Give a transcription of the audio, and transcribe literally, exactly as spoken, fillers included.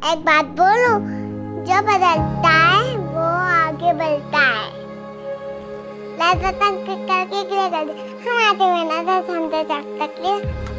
एक बात बोलूं, जो बदलता है वो आगे बढ़ता है। लाजा तक करके के लिए कर दे हम आते हुए ना तो हम तो तक तक